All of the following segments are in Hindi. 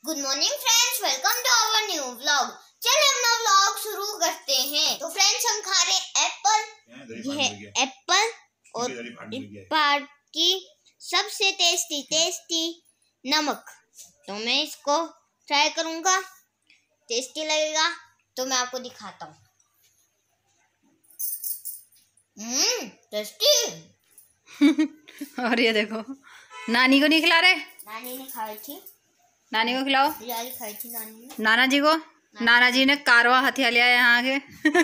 Good morning friends, welcome to our new vlog. चलिए अपना व्लॉग शुरू करते हैं। तो फ्रेंड्स हम खा रहे हैं एप्पल। यह एप्पल और पार्क की सबसे टेस्टी नमक। तो मैं इसको ट्राई करूंगा, टेस्टी लगेगा तो मैं आपको दिखाता हूँ। टेस्टी। और ये देखो, नानी को नहीं खिला रहे? नानी ने खाई थी। नानी को खिलाओ। बिरयानी खाई थी नानी ने। नाना जी को? नाना जी ने कारवा हथिया लिया है यहाँ के।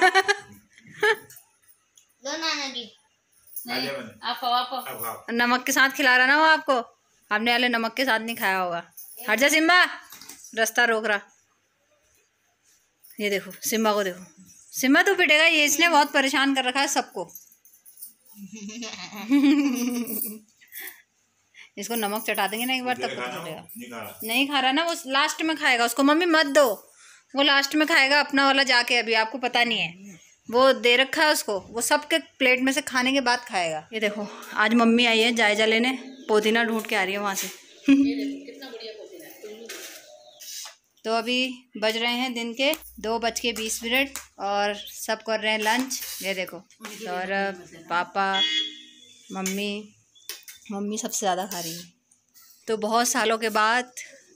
लो नाना जी। नहीं, आप नमक के साथ खिला रहा ना वो आपको। आपने वाले नमक के साथ नहीं खाया होगा। हट जा सिम्बा, रास्ता रोक रहा। ये देखो सिम्बा को देखो। सिम्बा तो पिटेगा, ये इसने बहुत परेशान कर रखा है सबको। इसको नमक चटा देंगे ना एक बार, तब पता चलेगा। नहीं खा रहा ना वो, लास्ट में खाएगा। उसको मम्मी मत दो, वो लास्ट में खाएगा अपना वाला जाके। अभी आपको पता नहीं है, वो दे रखा है उसको, वो सबके प्लेट में से खाने के बाद खाएगा। ये देखो आज मम्मी आई है जायजा लेने, पुदीना ढूंढ के आ रही है वहाँ से। तो अभी बज रहे हैं दिन के 2:20 और सब कर रहे हैं लंच। ये देखो सौरभ, पापा, मम्मी सबसे ज़्यादा खा रही है। तो बहुत सालों के बाद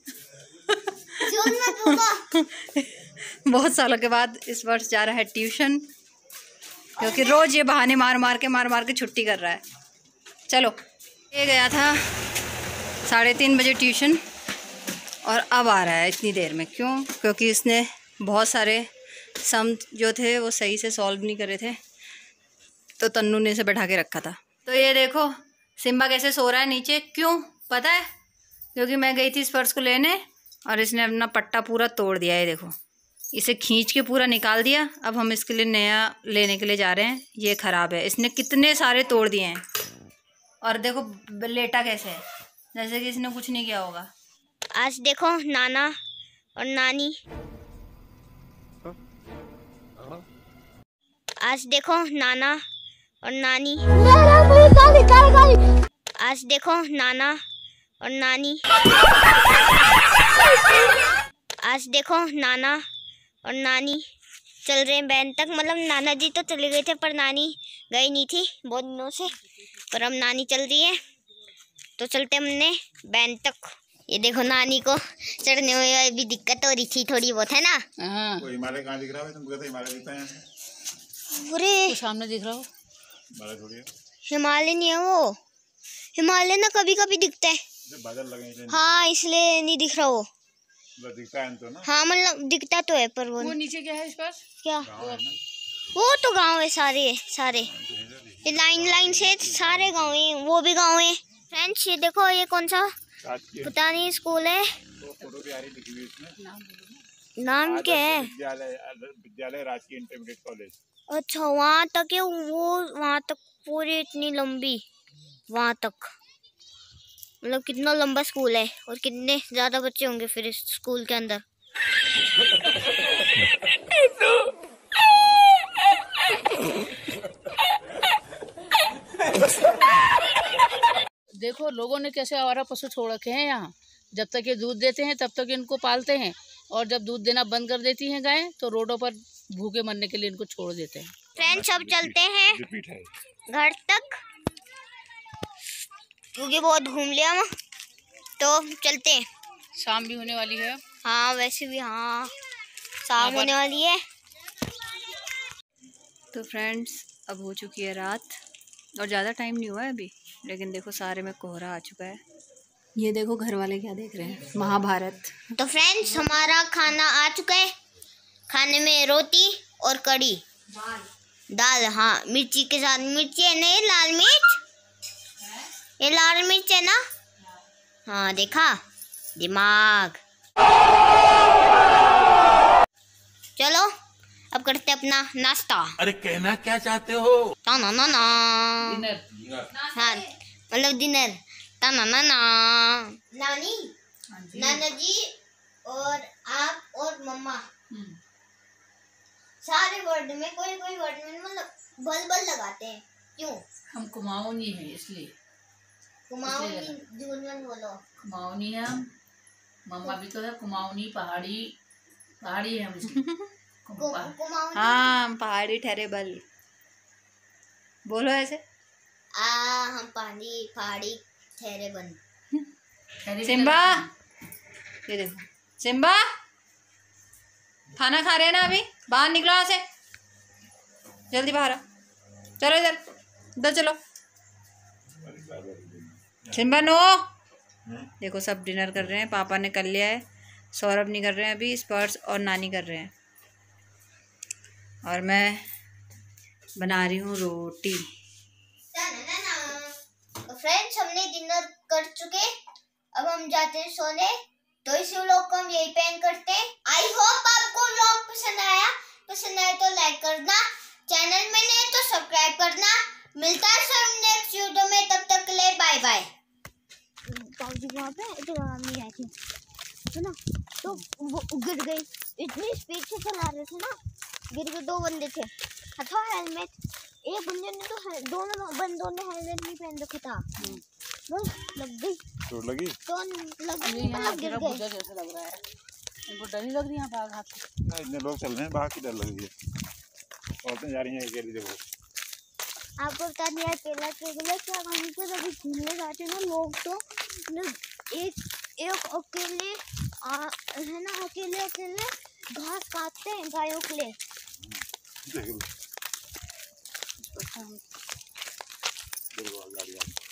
बहुत सालों के बाद इस वर्ष जा रहा है ट्यूशन, क्योंकि रोज़ ये बहाने मार मार के छुट्टी कर रहा है। चलो, ये गया था 3:30 बजे ट्यूशन और अब आ रहा है इतनी देर में। क्यों? क्योंकि इसने बहुत सारे सम जो थे वो सही से सॉल्व नहीं करे थे, तो तन्नू ने इसे बैठा के रखा था। तो ये देखो सिम्बा कैसे सो रहा है नीचे। क्यों पता है? क्योंकि मैं गई थी इस पर्स को लेने और इसने अपना पट्टा पूरा तोड़ दिया है। देखो, इसे खींच के पूरा निकाल दिया। अब हम इसके लिए नया लेने के लिए जा रहे हैं। ये ख़राब है, इसने कितने सारे तोड़ दिए हैं। और देखो लेटा कैसे है, जैसे कि इसने कुछ नहीं किया होगा। आज देखो नाना और नानी, आज देखो नाना और नानी, आज देखो नाना और नानी, आज देखो नाना और नानी चल रहे हैं बैंड तक। मतलब नाना जी तो चले गए थे पर नानी गई नहीं थी बहुत दिनों से, पर अब नानी चल रही है तो चलते हमने बैंड तक। ये देखो नानी को चढ़ने में भी दिक्कत हो रही थी थोड़ी बहुत, है ना? वो हिमालय कहाँ दिख रहा है? तुमको तो हिमालय दिखता है। अरे सामने दिख रहा हो। हिमालय नहीं है वो, हिमालय ना कभी कभी दिखता है। बादल लगे हाँ, इसलिए नहीं दिख रहा वो। दिखता है तो ना। हाँ मतलब दिखता तो है, पर वो नीचे क्या है इस पास? क्या वो तो गांव है, सारे ये लाइन से सारे गांव है, वो भी गांव है। फ्रेंड्स ये देखो, ये कौन सा पता नहीं स्कूल है। फोटो भी आ रही दिखी हुई इसमें। नाम क्या है? विद्यालय राजकीय इंटरमीडिएट कॉलेज। अच्छा, वहाँ तक है वो, वहाँ तक पूरी इतनी लंबी, वहाँ तक। मतलब कितना लंबा स्कूल है और कितने ज्यादा बच्चे होंगे फिर इस स्कूल के अंदर। देखो लोगों ने कैसे आवारा पशु छोड़ रखे हैं यहाँ। जब तक ये दूध देते हैं तब तक इनको पालते हैं, और जब दूध देना बंद कर देती हैं गायें तो रोडों पर भूखे मरने के लिए इनको छोड़ देते हैं। फ्रेंड्स अब चलते हैं घर तक, क्योंकि बहुत घूम लिया हम, तो चलते हैं। शाम भी होने वाली है। हाँ वैसे भी, हाँ शाम होने वाली है। तो फ्रेंड्स अब हो चुकी है रात और ज़्यादा टाइम नहीं हुआ है अभी, लेकिन देखो सारे में कोहरा आ चुका है। ये देखो घर वाले क्या देख रहे हैं, महाभारत। तो फ्रेंड्स हमारा खाना आ चुका है। खाने में रोटी और कड़ी, दाल, हाँ मिर्ची के साथ। मिर्ची है ना, लाल मिर्च, ये लाल मिर्च है ना? हाँ देखा, दिमाग। चलो अब करते अपना नाश्ता। अरे कहना क्या चाहते हो? ना हाँ मतलब डिनर। नानी, नाना जी और आप और मम्मा सारे वर्ड में कोई वर्ड में मतलब बल लगाते हैं। क्यों? हम कुमाऊनी है इसलिए। कुमाऊनी बोलो। कुमाऊनी है हम, मम्मा भी तो है कुमाऊनी पहाड़ी है हम इसकी। कुमाऊनी। हाँ पहाड़ी ठहरे बल, बोलो ऐसे। हम पहाड़ी ठहरे बन। सिम्बा, ये देखो सिम्बा, खाना खा रहे हैं ना अभी, बाहर निकलो यहाँ से, जल्दी बाहर आओ, चलो इधर इधर चलो। सिम्बा नो, देखो सब डिनर कर रहे हैं, पापा ने कर लिया है, सौरभ नहीं कर रहे हैं अभी, स्पर्श और नानी कर रहे हैं, और मैं बना रही हूँ रोटी। तो फ्रेंड्स हमने डिनर कर चुके, अब हम जाते हैं सोने। तो इस व्लॉग को हम यही पे एंड करते हैं। आई होप आपको व्लॉग पसंद आया तो लाइक करना, चैनल में नहीं तो सब्सक्राइब करना। मिलता है सर नेक्स्ट वीडियो में, तब तक के लिए बाय बाय। बाबूजी वहाँ पे तो मम्मी आई थी है ना, तो वो गिर गई, इतनी स्पीड से चला रहे थे ना, गिर गए। 2 बंदे थे, था हेलमेट, एक बंदे ने तो दोनों बंदों ने हेलमेट नहीं पहन रखा था, बस लग गई, चोट लगी तो लग गई, मतलब गिर गए। जैसे लग रहा है, इनको डर नहीं लग रही है भाग हाथ से। ना, इतने लोग चल रहे हैं, बाहर की डर लग रही है, औरतें जा रही हैं अकेली। देखो आपको बता दिया अकेला क्या, हम तो जब घूमने जाते हैं ना, लोग तो एक अकेले है ना, अकेले घास काटते हैं गायों के लिए। देख लो गाड़ी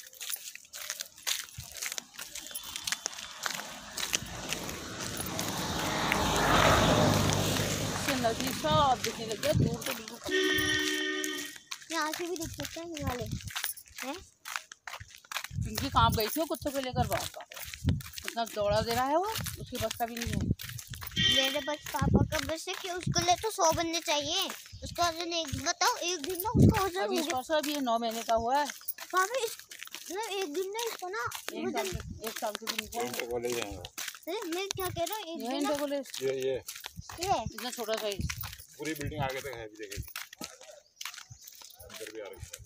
नजदीक सब दिखने लग गया, दूर तो बिल्कुल यहाँ से भी दिख सकते हैं वाले हैं। पिंकी कहाँ गई थी वो कुत्तों को लेकर, बाबा इतना दौड़ा दे रहा है वो, उसकी बस का भी नहीं है। मेरे बस पापा का बस है कि उसके लिए तो 100 बनने चाहिए। उसका वजन एक बताओ, एक दिन ना उसका वजन अभी इसका भी 9 महीने का हुआ है। पापा एक दिन ना इसको ना 1 साल के भी नहीं हुआ। कॉलेज जाएंगे, मैं क्या कह रहा हूँ, एक दिन इंटर कॉलेज ये इतना छोटा साइज, पूरी बिल्डिंग आगे तक है, भी देखेगी अंदर भी आ रही है।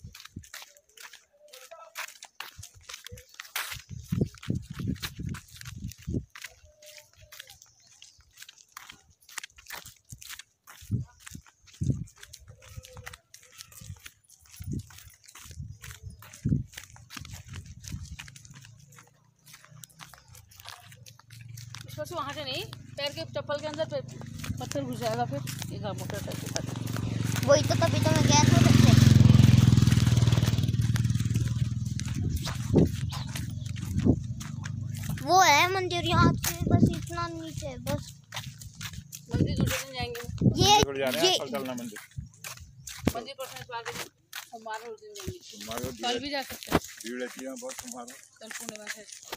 इसको वहाँ से नहीं, पैर के चप्पल के अंदर पत्थर घुस जाएगा, फिर एक मोटर टाइप के। वही तो तभी तो मैं गया था सबसे। वो है मंदिर यहाँ से बस इतना नीचे, बस मंदिर दूसरे दिन जाएंगे। ये कल चलना मंदिर पर सोमवार उस दिन जाएंगे, तुम्हारे कल भी जा सकते हैं, भीड़ रहती है बहुत तुम्हारा। कल पूर्णिमा है।